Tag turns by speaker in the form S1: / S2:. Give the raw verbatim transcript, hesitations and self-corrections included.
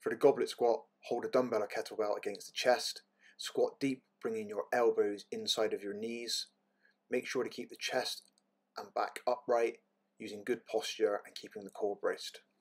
S1: For the goblet squat, hold a dumbbell or kettlebell against the chest, squat deep, bringing your elbows inside of your knees. Make sure to keep the chest and back upright, using good posture and keeping the core braced.